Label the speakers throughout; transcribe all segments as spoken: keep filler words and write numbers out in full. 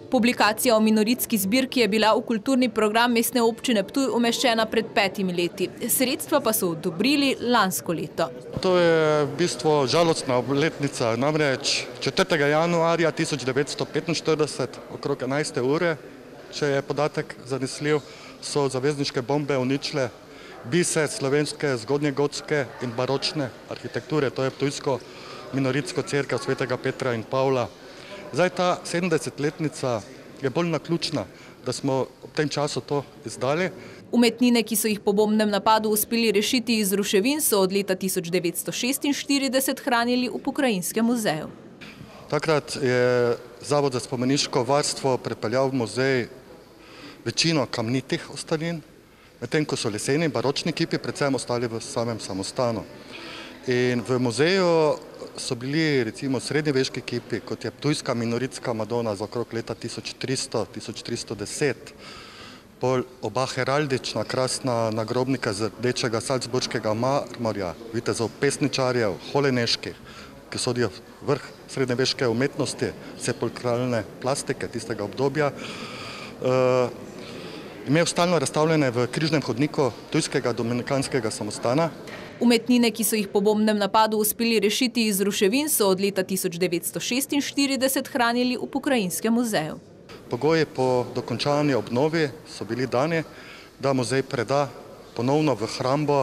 Speaker 1: Publikacija o minoritski zbirki je bila v kulturni program Mestne občine Ptuj umeščena pred petimi leti. Sredstva pa so odobrili lansko leto.
Speaker 2: To je v bistvu žalostna obletnica, namreč četrtega januarja tisoč devetsto petinštirideset okrog enajste ure, če je podatek zanesljiv, so zavezniške bombe uničile bise slovenske zgodnjegotske in baročne arhitekture, to je ptujsko minoritsko cerkev svetega Petra in Pavla. Zdaj ta sedemdesetletnica je bolj naključna, da smo ob tem času to izdali.
Speaker 1: Umetnine, ki so jih po bombnem napadu uspeli rešiti iz ruševin, so od leta tisoč devetsto šestinštirideset hranili v Pokrajinskem muzeju.
Speaker 2: Takrat je Zavod za spomeniško varstvo prepeljal v muzej večino kamnitih ostalin, medtem ko so leseni baročni kipi predvsem ostali v samem samostanu. In v muzeju so bili recimo srednjeveški kipi, kot je ptujska minoritska Madona za okrog leta tisoč tristo do tisoč tristo deset, pol oba heraldična krasna nagrobnika z rdečega salzburškega marmorja, vitezov pesničarjev, holeneških, ki sodijo vrh srednjeveške umetnosti, sepulkralne plastike tistega obdobja, uh, imel stalno razstavljene v križnem hodniku ptujskega dominikanskega samostana.
Speaker 1: Umetnine, ki so jih po bombnem napadu uspeli rešiti iz ruševin, so od leta tisoč devetsto šestinštirideset hranili v Pokrajinskem muzeju.
Speaker 2: Pogoji po dokončani obnovi so bili dani, da muzej preda ponovno v hrambo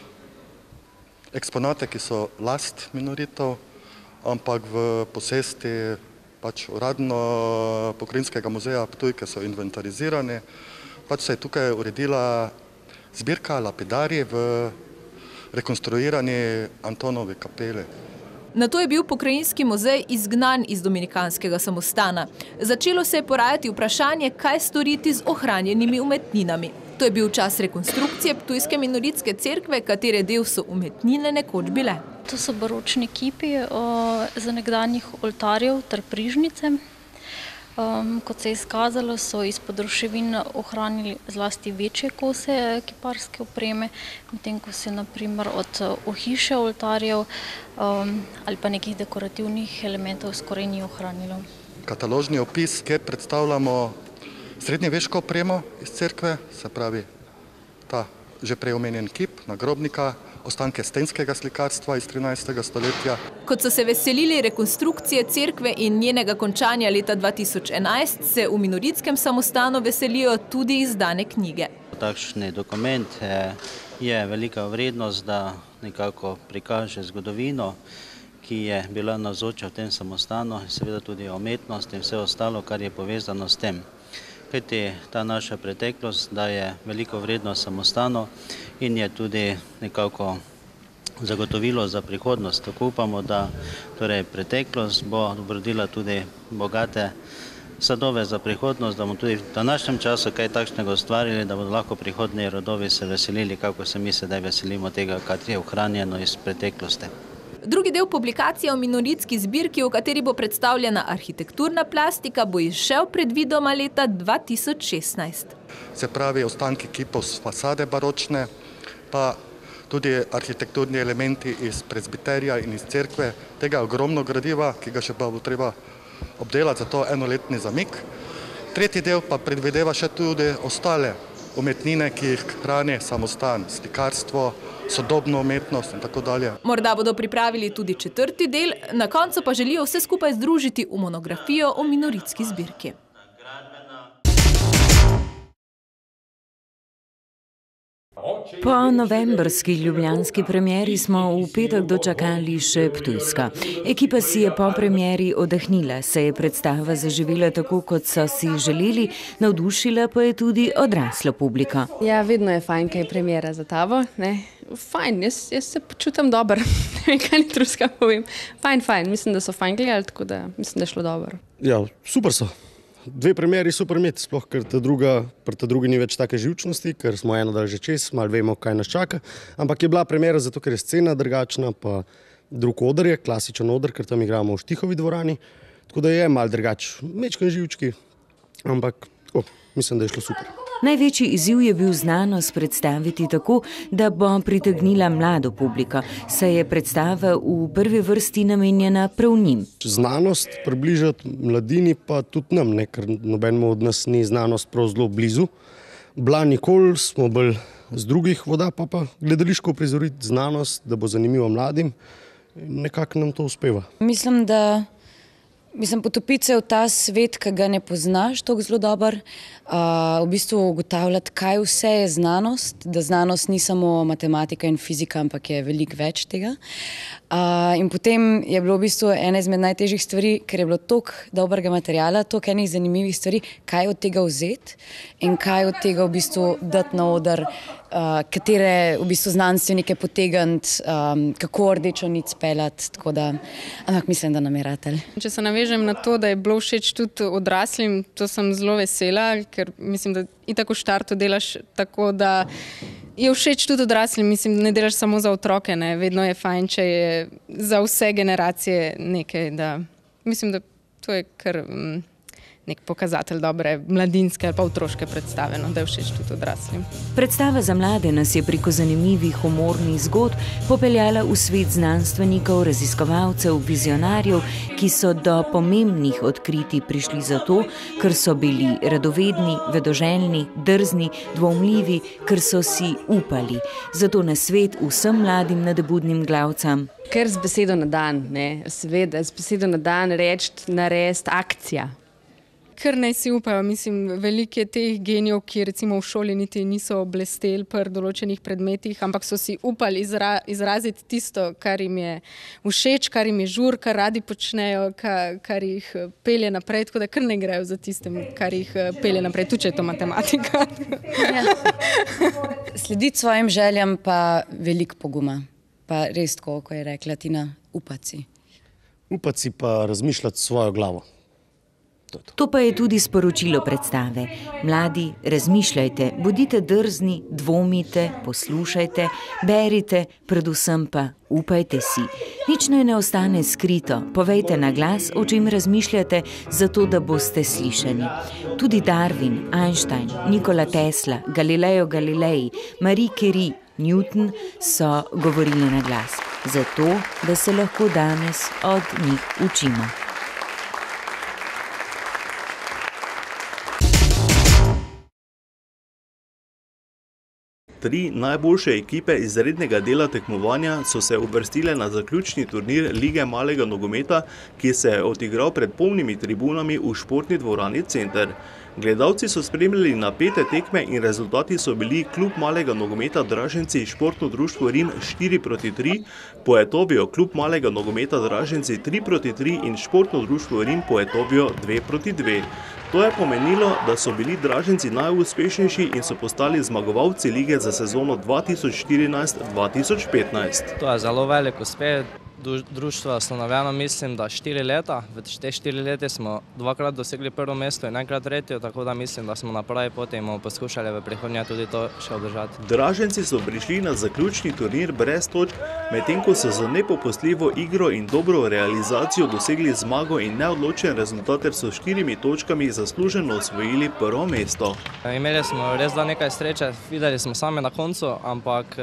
Speaker 2: eksponate, ki so last minoritov, ampak v posesti pač uradno Pokrajinskega muzeja Ptuj, ki so inventarizirani. Pač se je tukaj uredila zbirka lapidarij v rekonstruirani Antonovi kapeli.
Speaker 1: Nato je bil Pokrajinski muzej izgnan iz dominikanskega samostana. Začelo se je porajati vprašanje, kaj storiti z ohranjenimi umetninami. To je bil čas rekonstrukcije ptujske minoritske cerkve, katere del so umetnine nekoč bile.
Speaker 3: To so baročni kipi za nekdanjih oltarjev ter prižnice. Um, kot se je izkazalo, so izpod ruševin ohranili zlasti večje kose kiparske opreme, medtem ko se naprimer od ohišja oltarjev um, ali pa nekih dekorativnih elementov skoraj ni ohranilo.
Speaker 2: Kataložni opis, kjer predstavljamo srednjeveško opremo iz cerkve, se pravi ta že prej omenjen kip, nagrobnika, ostanke stenskega slikarstva iz trinajstega stoletja.
Speaker 1: Kot so se veselili rekonstrukcije cerkve in njenega končanja leta dva tisoč enajst, se v minoritskem samostanu veselijo tudi izdane knjige.
Speaker 4: Takšni dokument je velika vrednost, da nekako prikaže zgodovino, ki je bila navzoča v tem samostanu, seveda tudi umetnost in vse ostalo, kar je povezano s tem. Kajti ta naša preteklost daje veliko vrednost samostanu in je tudi nekako zagotovilo za prihodnost. Tako upamo, da torej preteklost bo obrodila tudi bogate sadove za prihodnost, da bomo tudi v današnjem času kaj takšnega ustvarili, da bodo lahko prihodnji rodovi se veselili, kako se mi sedaj veselimo tega, kar je ohranjeno iz preteklosti.
Speaker 1: Drugi del publikacije o minoritski zbirki, v kateri bo predstavljena arhitekturna plastika, bo izšel predvidoma leta dva tisoč šestnajst.
Speaker 2: Se pravi, ostanki kipov z fasade baročne, pa tudi arhitekturni elementi iz prezbiterija in iz cerkve, tega ogromno gradiva, ki ga še pa bo treba obdelati, zato enoletni zamik. Tretji del pa predvideva še tudi ostale umetnine, ki jih hrani samostan, slikarstvo, sodobno umetnost in tako dalje.
Speaker 1: Morda bodo pripravili tudi četrti del, na koncu pa želijo vse skupaj združiti v monografijo o minoritski zbirki.
Speaker 5: Po novembrski ljubljanski premieri smo v petek dočakali še ptujska. Ekipa si je po premieri oddahnila, se je predstava zaživela tako, kot so si želeli, navdušila pa je tudi odraslo publiko.
Speaker 6: Ja, vedno je fajn, kaj je premiera za tabo, ne? Fajn, jaz, jaz se počutam dobro, ne vem, kaj ni druga povem. Fajn, fajn, mislim, da so fajn gledali, tako da mislim, da je šlo dobro.
Speaker 7: Ja, super so. Dve premieri super imeti, sploh ker ta druga, pri ta drugi ni več take živčnosti, ker smo eno dal že čez, malo vemo, kaj nas čaka. Ampak je bila premiera zato, ker je scena drugačna, pa drug oder je, klasičen oder, ker tam igramo v Štihovi dvorani. Tako da je malo drugač, mečkan živčki, ampak tako, mislim, da je šlo super.
Speaker 5: Največji izziv je bil znanost predstaviti tako, da bo pritegnila mlado publiko, saj je predstava v prvi vrsti namenjena prav njim.
Speaker 7: Znanost približati mladini pa tudi nam, ne, ker nobenemu od nas ni znanost prav zelo blizu. Bila nikoli, smo bolj z drugih voda, pa pa gledališko prizoriti znanost, da bo zanimivo mladim. Nekako nam to uspeva.
Speaker 8: Mislim, da Mislim, potopiti se v ta svet, ki ga ne poznaš tako zelo dobro, uh, v bistvu ugotavljati, kaj vse je znanost, da znanost ni samo matematika in fizika, ampak je veliko več tega. Uh, in potem je bilo v bistvu ena izmed najtežjih stvari, ker je bilo toliko dobrega materijala, toliko enih zanimivih stvari, kaj od tega vzeti in kaj od tega v bistvu dati na oder, uh, katere v bistvu znanstvenike potegniti, um, kako rdečo nit speljati, tako da, ampak mislim, da nam je ratelj.
Speaker 6: Če se navežem na to, da je bilo všeč tudi odraslim, to sem zelo vesela, ker mislim, da itak v štartu delaš tako, da je všeč tudi odraslim, mislim, ne delaš samo za otroke, ne, vedno je fajn, če je za vse generacije nekaj, da mislim, da to je kar mm, nek pokazatelj dobre mladinske ali pa otroške predstave, no, da je všeč tudi odraslim.
Speaker 5: Predstava za mlade nas je preko zanimivih humornih zgodb popeljala v svet znanstvenikov, raziskovalcev, vizionarjev, ki so do pomembnih odkritij prišli zato, ker so bili radovedni, vedoželjni, drzni, dvomljivi, ker so si upali. Zato na svet vsem mladim nadebudnim glavcam.
Speaker 6: Ker z besedo na dan, ne, seveda, z besedo na dan reči, narediti akcija. Ker naj si upajo, mislim, veliko je teh genijev, ki recimo v šoli niti niso blesteli pri določenih predmetih, ampak so si upali izra, izraziti tisto, kar jim je všeč, kar jim je žur, kar radi počnejo, kar, kar jih pelje naprej, tako da kar ne grejo za tistem, kar jih pelje naprej, tudi če je to matematika.
Speaker 8: Ja. Slediti svojim željam pa veliko poguma, pa res tako, ko je rekla Tina, upati si.
Speaker 7: Upati si pa razmišljati svojo glavo.
Speaker 5: To pa je tudi sporočilo predstave. Mladi, razmišljajte, bodite drzni, dvomite, poslušajte, berite, predvsem pa upajte si. Nič naj ne ostane skrito, povejte na glas, o čem razmišljate, zato da boste slišani. Tudi Darwin, Einstein, Nikola Tesla, Galileo Galilei, Marie Curie, Newton so govorili na glas, zato da se lahko danes od njih učimo.
Speaker 9: Tri najboljše ekipe iz rednega dela tekmovanja so se uvrstile na zaključni turnir Lige malega nogometa, ki se je odigral pred polnimi tribunami v športni dvorani Center. Gledalci so spremljali napete tekme in rezultati so bili klub malega nogometa Draženci Športno društvo Rim štiri proti tri, Poetovio klub malega nogometa Draženci tri proti tri in Športno društvo Rim Poetovio dve proti dve. To je pomenilo, da so bili Draženci najuspešnejši in so postali zmagovalci lige za sezono dva tisoč štirinajst dva tisoč petnajst.
Speaker 10: To je zelo velik uspeh. Društvo je ustanovljeno, mislim, da štiri leta. V te štiri leta smo dvakrat dosegli prvo mesto in enkrat tretje, tako da mislim, da smo na pravi poti in bomo poskušali v prihodnje tudi to še obdržati.
Speaker 9: Draženci so prišli na zaključni turnir brez točk, medtem ko so z nepopustljivo igro in dobro realizacijo dosegli zmago in neodločen rezultat ter so štirimi točkami zasluženo osvojili prvo mesto.
Speaker 10: Imeli smo res da nekaj sreče, videli smo sami na koncu, ampak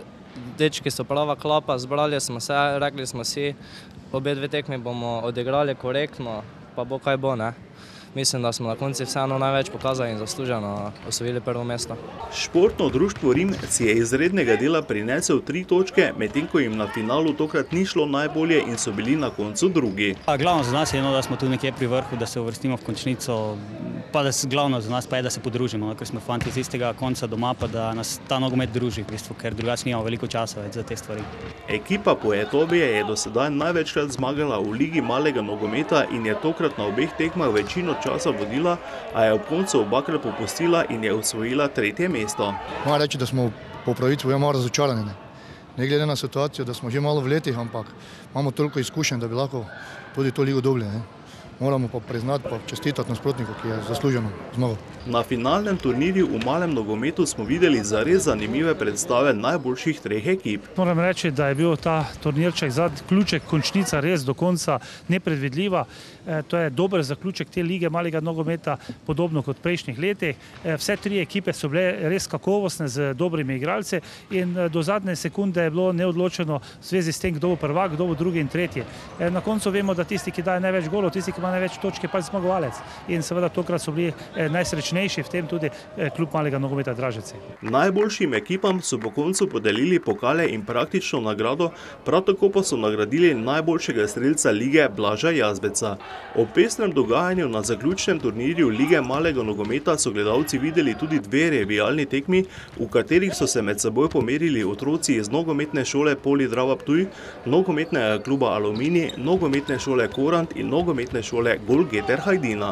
Speaker 10: dečki so prava klapa, zbrali smo se, rekli smo si, obe dve tekmi bomo odigrali korektno, pa bo kaj bo, ne. Mislim, da smo na konci vseeno največ pokazali in zasluženo osvojili prvo mesto.
Speaker 9: Športno društvo Rim si je iz rednega dela prinesel tri točke, medtem ko jim na finalu tokrat ni šlo najbolje in so bili na koncu drugi.
Speaker 11: Glavno za nas je, no, da smo tu nekje pri vrhu, da se uvrstimo v končnico, pa da se, glavno za nas pa je, da se podružimo, ker smo fanti z istega konca doma, pa da nas ta nogomet druži, v bistvu, ker drugače nimamo veliko časa več za te stvari.
Speaker 9: Ekipa Poetovije je do sedaj največkrat zmagala v Ligi malega nogometa in je tokrat na obeh tekmah večino časa vodila, a je ob koncu obakrat popustila in je osvojila tretje mesto.
Speaker 12: Moram reči, da smo po pravici malo razočarani. Ne? ne glede na situacijo, da smo že malo v letih, ampak imamo toliko izkušenj, da bi lahko tudi to ligo dobili. Ne? moramo pa priznati pa čestitati nasprotniku, ki je zasluženo zmagal.
Speaker 9: Na finalnem turnirju v malem nogometu smo videli zares zanimive predstave najboljših treh ekip.
Speaker 13: Moram reči, da je bil ta turnirček za ključek končnica res do konca nepredvidljiva. To je dober zaključek te lige malega nogometa, podobno kot prejšnjih letih. Vse tri ekipe so bile res kakovostne z dobrimi igralci in do zadnje sekunde je bilo neodločeno v zvezi s tem, kdo bo prvak, kdo bo drugi in tretji. Na koncu vemo, da tisti, ki daje največ golov, tisti, ki ima največ točke, pa je zmagovalec. In seveda tokrat so bili najsrečnejši, v tem tudi klub malega nogometa Draževci.
Speaker 9: Najboljšim ekipam so po koncu podelili pokale in praktično nagrado, prav tako pa so nagradili najboljšega strelca lige Blaža Jazbeca. Ob pestrem dogajanju na zaključnem turnirju lige malega nogometa so gledalci videli tudi dve revijalni tekmi, v katerih so se med seboj pomerili otroci iz nogometne šole Poli Drava Ptuj, nogometnega kluba Aluminij, nogometne šole Korant in nogometne šole Golgeter Hajdina.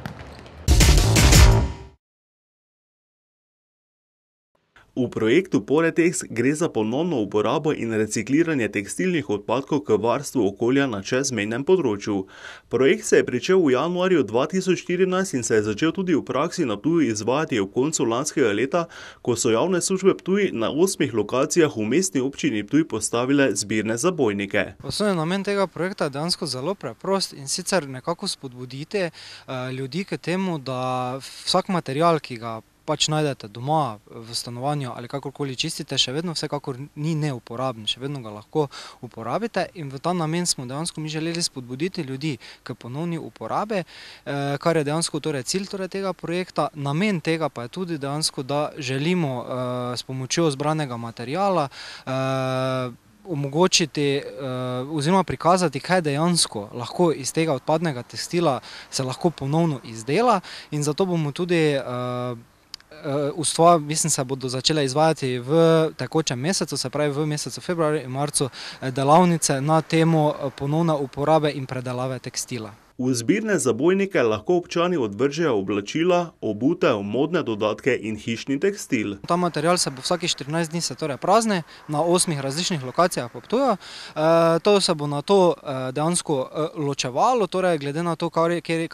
Speaker 9: V projektu Poretex gre za ponovno uporabo in recikliranje tekstilnih odpadkov k varstvu okolja na čezmejnem področju. Projekt se je pričel v januarju dva tisoč štirinajst in se je začel tudi v praksi na Ptuju izvajati v koncu lanskega leta, ko so javne službe Ptuj na osmih lokacijah v mestni občini Ptuj postavile zbirne zabojnike.
Speaker 14: Osnovni namen tega projekta je dejansko zelo preprost in sicer nekako spodbuditi ljudi k temu, da vsak material, ki ga pač najdete doma, v stanovanju ali kakorkoli čistite, še vedno vsekakor ni neuporaben, še vedno ga lahko uporabite in v ta namen smo dejansko mi želeli spodbuditi ljudi k ponovni uporabe, kar je dejansko torej cilj torej tega projekta. Namen tega pa je tudi dejansko, da želimo s pomočjo zbranega materiala omogočiti oziroma prikazati, kaj dejansko lahko iz tega odpadnega tekstila se lahko ponovno izdela in zato bomo tudi Ustva, mislim, se bodo začele izvajati v tekočem mesecu, se pravi v mesecu februarju in marcu, delavnice na temo ponovne uporabe in predelave tekstila.
Speaker 9: V zbirne zabojnike lahko občani odvržejo oblačila, obutev, modne dodatke in hišni tekstil.
Speaker 14: Ta material se bo vsaki štirinajst dni se torej prazni na osmih različnih lokacijah po Ptuju. To se bo na to dejansko ločevalo, torej glede na to, kar je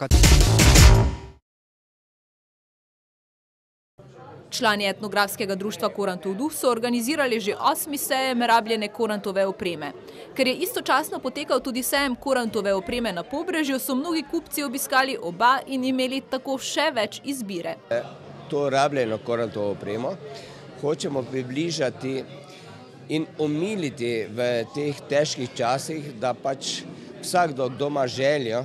Speaker 1: Člani etnografskega društva Korantov duh so organizirali že osmi sejem rabljene korantove opreme. Ker je istočasno potekal tudi sejem korantove opreme na Pobrežju, so mnogi kupci obiskali oba in imeli tako še več izbire.
Speaker 15: To rabljeno korantovo opremo hočemo približati in omiliti v teh težkih časih, da pač vsakdo, kdo ima željo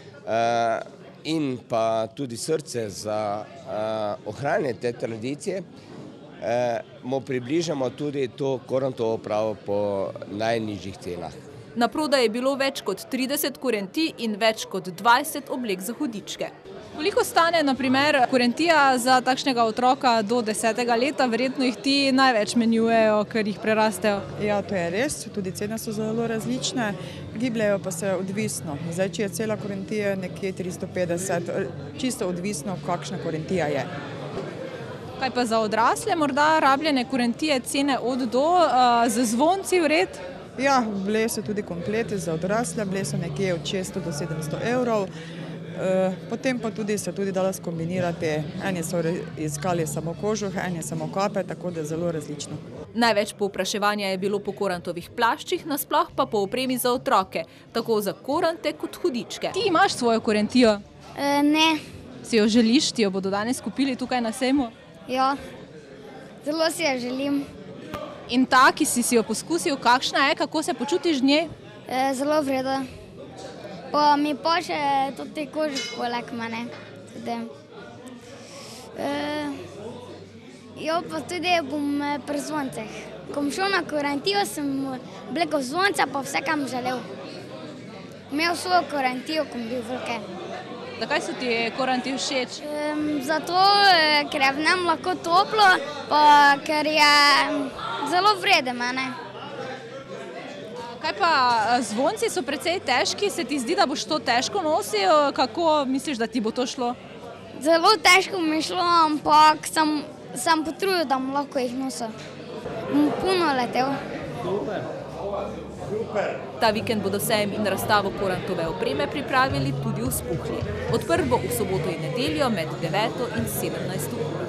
Speaker 15: in pa tudi srce za ohranjanje te tradicije, mu približamo tudi to korantovo opravo po najnižjih cenah.
Speaker 1: Na prodaj je bilo več kot trideset korentij in več kot dvajset oblek za hudičke. Koliko stane, na primer, korentija za takšnega otroka do desetega leta? Verjetno jih ti največ menjujejo, ker jih prerastejo.
Speaker 16: Ja, to je res. Tudi cene so zelo različne. Gibljajo pa se odvisno. Zdaj, če je cela korentija nekje tristo petdeset, čisto odvisno, kakšna korentija je.
Speaker 1: Kaj pa za odrasle, morda rabljene korentije cene od do, z zvonci vred?
Speaker 16: Ja, bile so tudi komplete za odrasle, bile so nekje od šeststo do sedemsto evrov. Potem pa tudi se tudi dalo skombinirati, eni so iskali samo kožuh, eni samo kape, tako da je zelo različno.
Speaker 1: Največ povpraševanja je bilo po korantovih plaščih, nasploh pa po opremi za otroke, tako za korante kot hudičke. Ti imaš svojo korentijo?
Speaker 17: E, ne.
Speaker 1: Si jo želiš, ti jo bodo danes kupili tukaj na sejmu?
Speaker 17: Ja, zelo si jo želim.
Speaker 1: In ta, ki si si jo poskusil, kakšna je, kako se počutiš v njej?
Speaker 17: E, zelo vredo. Pa mi paše tudi kožuh poleg mene. Jo, pa tudi bom pri zvonceh. Ko bom šel na korentijo, sem oblekel zvonce, pa vse, kam želel. Imel svojo korentijo, ko bom bil velike.
Speaker 1: Zakaj so ti koranti všeč?
Speaker 17: Zato, ker je v njem lahko toplo, pa ker je zelo vrede mene.
Speaker 1: Kaj pa zvonci so precej težki, se ti zdi, da boš to težko nosil? Kako misliš, da ti bo to šlo?
Speaker 17: Zelo težko mi šlo, ampak sem potrudil, da bom lahko jih nosil. Bom puno letel.
Speaker 1: Super. Ta vikend bodo sejem in razstavo Korantove opreme pripravili tudi v Spuhli. Odprt bo v soboto in nedeljo med deveto in sedemnajsto uro.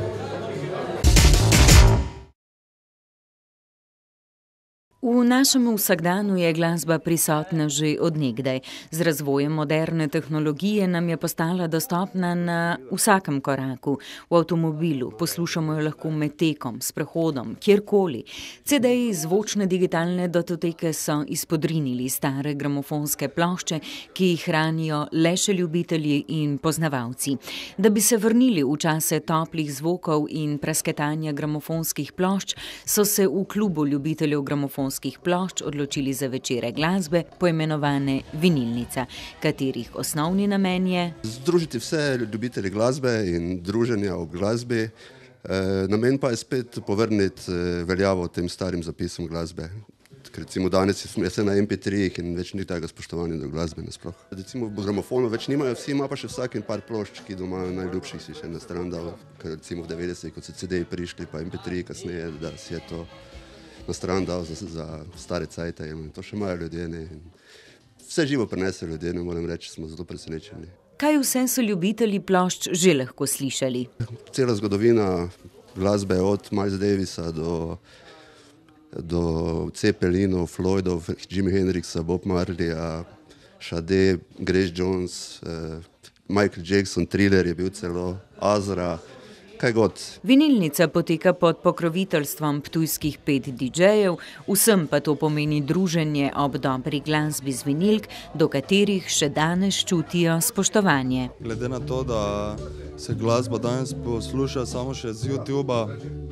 Speaker 5: V našem vsakdanu je glasba prisotna že od nekdaj. Z razvojem moderne tehnologije nam je postala dostopna na vsakem koraku. V avtomobilu poslušamo jo lahko med tekom, sprehodom, kjerkoli. C D-ji zvočne digitalne datoteke so izpodrinili stare gramofonske plošče, ki jih hranijo le še ljubitelji in poznavalci. Da bi se vrnili v čase toplih zvokov in prasketanja gramofonskih plošč, so se v klubu ljubiteljev gramofonskih plošč odločili za večere glasbe, poimenovane Vinilnica, katerih osnovni namen je
Speaker 18: združiti vse ljubitelje glasbe in druženja o glasbi. Namen pa je spet povrniti veljavo tem starim zapisom glasbe. Recimo danes je vse na em pe tri-jih in več ni tega spoštovanja do glasbe nasploh. Recimo v gramofonu več nimajo vsi, ima pa še vsak in par plošč, ki doma najljubših si še na stran dal. Recimo v devetdesetih, kot so C D-ji prišli, pa em pe tri kasneje, da si je to na stran dal za, za stare cajte in to še imajo ljudje. Ne. Vse živo prinese ljudje, ne moram reči, smo zelo presenečeni.
Speaker 5: Kaj vse so ljubitelji plošč že lahko slišali?
Speaker 18: Cela zgodovina glasbe od Miles Davisa do, do Ceppelinov, Floydov, Jimi Hendrixa, Bob Marleya, Sade, Grace Jones, eh, Michael Jackson, Thriller je bil celo, Azra, kaj god.
Speaker 5: Vinilnica poteka pod pokroviteljstvom ptujskih pet didžejev, vsem pa to pomeni druženje ob dobri glasbi z vinilk, do katerih še danes čutijo spoštovanje.
Speaker 19: Glede na to, da se glasba danes posluša samo še z YouTubea,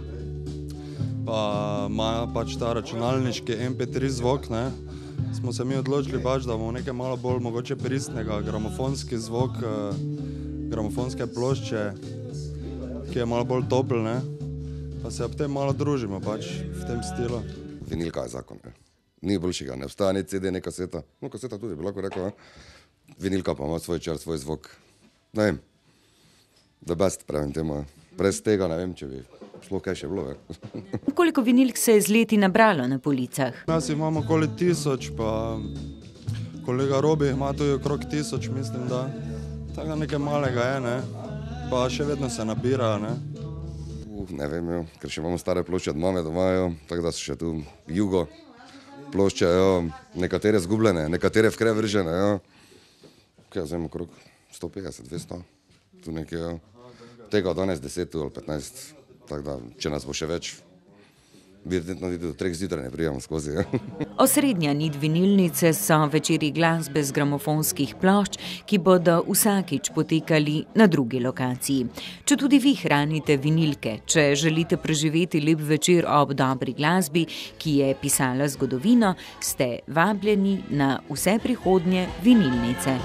Speaker 19: pa ima pač ta računalniški em pe tri zvok, ne, smo se mi odločili pač, da bomo nekaj malo bolj mogoče pristnega, gramofonski zvok, gramofonske plošče, ki je malo bolj topel, ne? Pa se ob tem malo družimo pač v tem stilu.
Speaker 20: Vinilka je zakon, ne? Ni boljšega, ne obstaja ni C D, ne kaseta. No, kaseta tudi bi lahko rekel, ne? Vinilka pa ima svoj čar, svoj zvok. Ne vem, the best, pravim temu. Brez tega ne vem, če bi šlo kaj še bilo.
Speaker 5: Koliko vinilk se je z leti nabralo na policah?
Speaker 19: Nas imamo okoli tisoč, pa kolega Robi ima tudi okrog tisoč, mislim, da tako da nekaj malega je, ne? Pa še vedno se nabira, ne?
Speaker 20: Uh, ne vem, jo, ker še imamo stare plošče od mame doma, jo, tako da so še tu jugo plošče, jo, nekatere zgubljene, nekatere v krev vržene, jo. Kaj jaz vem, okrog sto petdeset, dvesto, tu nekaj, jo. Tega danes deset ali petnajst, tako da, če nas bo še več, verjetno do treh zjutraj ne prijemo skozi.
Speaker 5: Osrednja nit vinilnice so večeri glasbe z gramofonskih plošč, ki bodo vsakič potekali na drugi lokaciji. Če tudi vi hranite vinilke, če želite preživeti lep večer ob dobri glasbi, ki je pisala zgodovino, ste vabljeni na vse prihodnje vinilnice.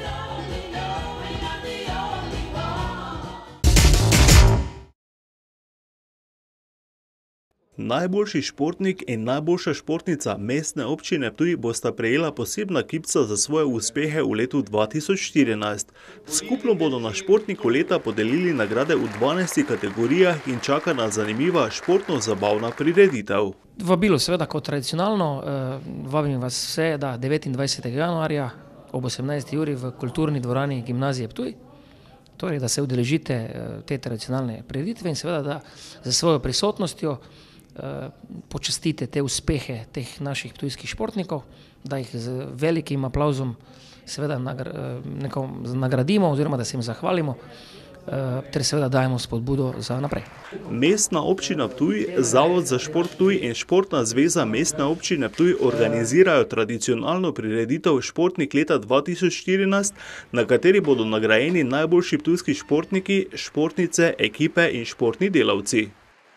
Speaker 9: Najboljši športnik in najboljša športnica mestne občine Ptuj bosta prejela posebna kipca za svoje uspehe v letu dva tisoč štirinajst. Skupno bodo na športniku leta podelili nagrade v dvanajstih kategorijah in čaka na zanimiva športno-zabavna prireditev.
Speaker 21: Vabilo seveda kot tradicionalno, vabim vas vse, da devetindvajsetega januarja ob osemnajsti uri v kulturni dvorani Gimnazije Ptuj, torej da se udeležite te tradicionalne prireditve in seveda da za svojo prisotnostjo počastite te uspehe teh naših ptujskih športnikov, da jih z velikim aplauzom seveda nagradimo oziroma da se jim zahvalimo, ter seveda dajemo spodbudo za naprej.
Speaker 9: Mestna občina Ptuj, Zavod za šport Ptuj in Športna zveza Mestne občine Ptuj organizirajo tradicionalno prireditev Športnik leta dva tisoč štirinajst, na kateri bodo nagrajeni najboljši ptujski športniki, športnice, ekipe in športni delavci.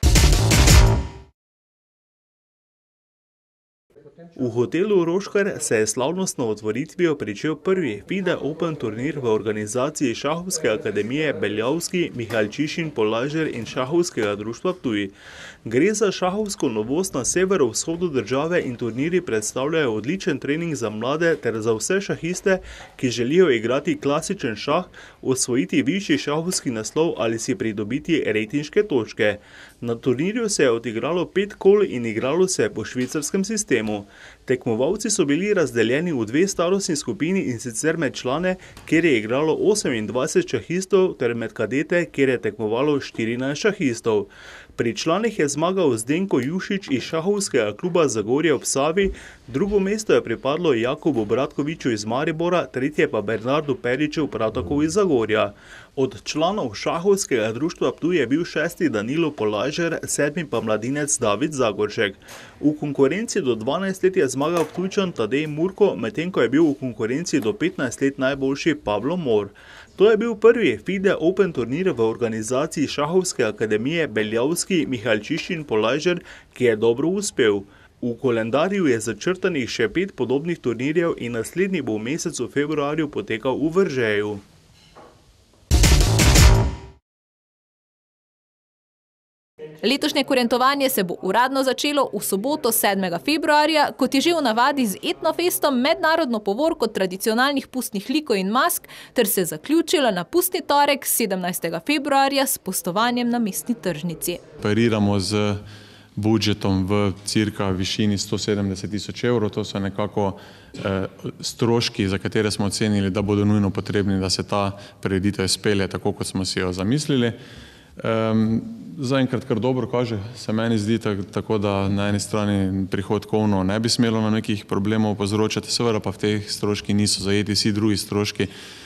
Speaker 9: V hotelu Roškar se je slavnostno otvoritvijo pričel prvi FIDE Open turnir v organizaciji Šahovske akademije Beljavski, Mihael Čišin, Polažer in Šahovskega društva Ptuj. Gre za šahovsko novost na severovzhodu države in turniri predstavljajo odličen trening za mlade ter za vse šahiste, ki želijo igrati klasičen šah, osvojiti višji šahovski naslov ali si pridobiti rejtinške točke. Na turnirju se je odigralo pet kol in igralo se je po švicarskem sistemu. Tekmovalci so bili razdeljeni v dve starostni skupini in sicer med člane, kjer je igralo osemindvajset šahistov, ter med kadete, kjer je tekmovalo štirinajst šahistov. Pri članih je zmagal Zdenko Jušič iz šahovskega kluba Zagorje ob Savi, drugo mesto je pripadlo Jakobu Bratkoviču iz Maribora, tretje pa Bernardu Periču prav tako iz Zagorja. Od članov šahovskega društva Ptuj je bil šesti Danilo Polajžer, sedmi pa mladinec David Zagoršek. V konkurenci do dvanajst let je zmagal Ptujčan Tadej Murko, medtem ko je bil v konkurenci do petnajst let najboljši Pablo Mor. To je bil prvi FIDE Open turnir v organizaciji Šahovske akademije Beljavski Mihalčiščin Polajžer, ki je dobro uspel. V koledarju je začrtanih še pet podobnih turnirjev in naslednji bo v mesecu februarju potekal v Veržeju.
Speaker 1: Letošnje kurentovanje se bo uradno začelo v soboto sedmega februarja, kot je že v navadi z Etnofestom, mednarodno povorko tradicionalnih pustnih likov in mask, ter se zaključilo na pustni torek sedemnajstega februarja s pustovanjem na mestni tržnici.
Speaker 3: Pariramo z budžetom v cirka višini sto sedemdeset tisoč evrov. To so nekako eh, stroški, za katere smo ocenili, da bodo nujno potrebni, da se ta prireditev izpelje tako, kot smo si jo zamislili. Um, Zaenkrat kar dobro kaže, se meni zdi, tako da na eni strani prihodkovno ne bi smelo na nekih problemov povzročati, seveda pa v teh stroški niso zajeti vsi drugi stroški,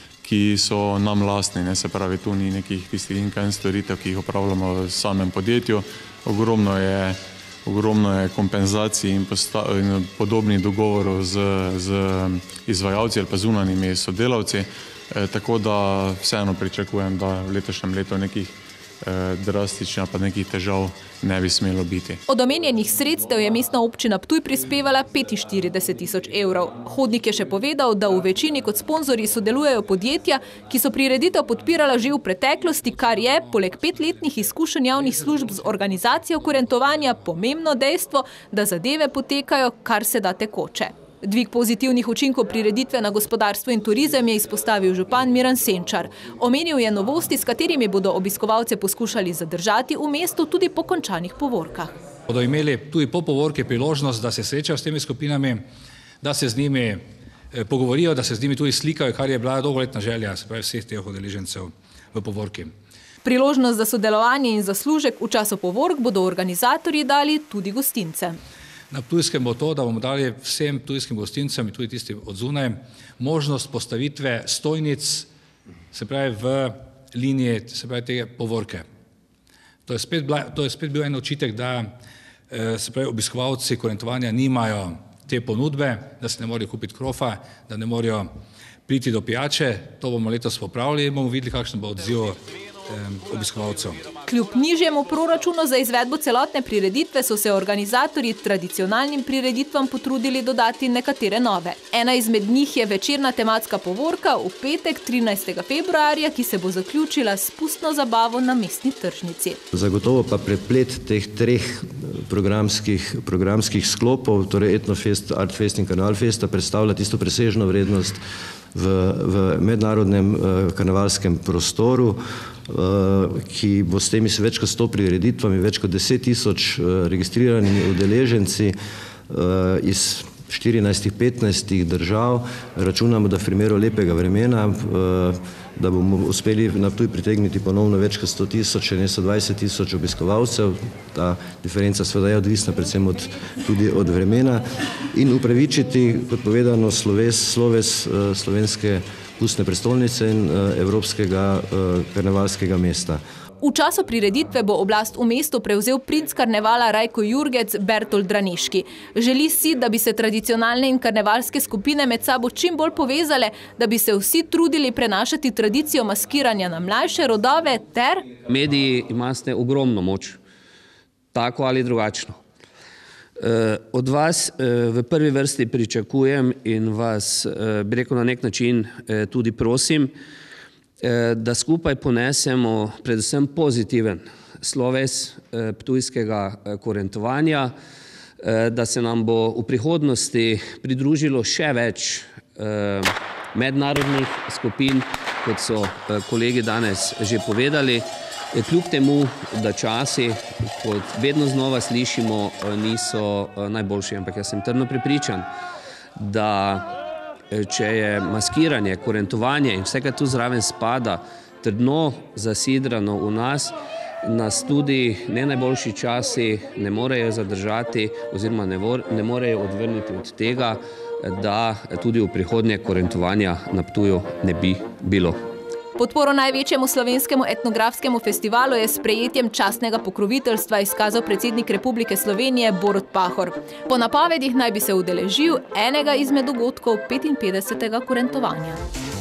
Speaker 3: ki so nam lastni, ne, se pravi, tu ni nekih tistih in-kind storitev, ki jih opravljamo v samem podjetju. Ogromno je, ogromno je kompenzacij in, in podobnih dogovorov z, z izvajalci ali pa zunanjimi sodelavci, e, tako da vseeno pričakujem, da v letošnjem letu nekih drastično pa nekih težav ne bi smelo biti.
Speaker 1: Od omenjenih sredstev je mestna občina Ptuj prispevala petinštirideset tisoč evrov. Hodnik je še povedal, da v večini kot sponzorji sodelujejo podjetja, ki so prireditev podpirala že v preteklosti, kar je, poleg petletnih izkušenj javnih služb z organizacijo kurentovanja, pomembno dejstvo, da zadeve potekajo kar se da tekoče. Dvig pozitivnih učinkov prireditve na gospodarstvo in turizem je izpostavil župan Miran Senčar. Omenil je novosti, s katerimi bodo obiskovalce poskušali zadržati v mestu tudi po končanih povorkah.
Speaker 22: Bodo imeli tudi po povorki priložnost, da se srečajo s temi skupinami, da se z njimi pogovorijo, da se z njimi tudi slikajo, kar je bila dolgoletna želja, se pravi vseh teh udeležencev v povorki.
Speaker 1: Priložnost za sodelovanje in zaslužek v času povork bodo organizatorji dali tudi gostince.
Speaker 22: Na Ptujskem bo to, da bomo dali vsem ptujskim gostincem in tudi tistim od zunaj možnost postavitve stojnic, se pravi v liniji, se pravi te povorke. To je spet, bila, to je spet bil en očitek, da se pravi obiskovalci kurentovanja nimajo te ponudbe, da se ne morajo kupiti krofa, da ne morajo priti do pijače. To bomo letos popravili in bomo videli, kakšen bo odziv obiskovalcev.
Speaker 1: Kljub nižjemu proračunu za izvedbo celotne prireditve so se organizatorji tradicionalnim prireditvam potrudili dodati nekatere nove. Ena izmed njih je večerna tematska povorka v petek trinajstega februarja, ki se bo zaključila s pustno zabavo na mestni tržnici.
Speaker 23: Zagotovo pa preplet teh treh programskih, programskih sklopov, torej Etnofest, Artfest in Karnevalfesta, predstavlja tisto presežno vrednost v, v mednarodnem karnevalskem prostoru, ki bo s temi več kot sto prireditvami, več kot deset tisoč registriranimi udeleženci iz štirinajstih, petnajstih držav. Računamo, da v primeru lepega vremena, da bomo uspeli na Ptuj pritegniti ponovno več kot sto tisoč, ne sto dvajset tisoč obiskovalcev. Ta diferenca seveda je odvisna predvsem od, tudi od vremena in upravičiti, kot povedano, sloves, sloves slovenske pustne prestolnice in evropskega karnevalskega mesta.
Speaker 1: V času prireditve bo oblast v mestu prevzel princ karnevala Rajko Jurgec Bertold Draniški. Želi si, da bi se tradicionalne in karnevalske skupine med sabo čim bolj povezale, da bi se vsi trudili prenašati tradicijo maskiranja na mlajše rodove ter...
Speaker 24: Mediji imate ogromno moč, tako ali drugačno. Od vas v prvi vrsti pričakujem in vas, bi rekel, na nek način tudi prosim, da skupaj ponesemo predvsem pozitiven sloves ptujskega kurentovanja, da se nam bo v prihodnosti pridružilo še več mednarodnih skupin, kot so kolegi danes že povedali, Kljub temu, da časi, kot vedno znova slišimo, niso najboljši, ampak jaz sem trdno prepričan, da če je maskiranje, korentovanje in vse, kar tu zraven spada, trdno zasidrano v nas, nas tudi ne najboljši časi ne morejo zadržati oziroma ne morejo odvrniti od tega, da tudi v prihodnje korentovanja na Ptuju ne bi bilo.
Speaker 1: Podporo največjemu slovenskemu etnografskemu festivalu je s prejetjem častnega pokroviteljstva izkazal predsednik Republike Slovenije Borut Pahor. Po napovedih naj bi se udeležil enega izmed dogodkov petinpetdesetega korentovanja.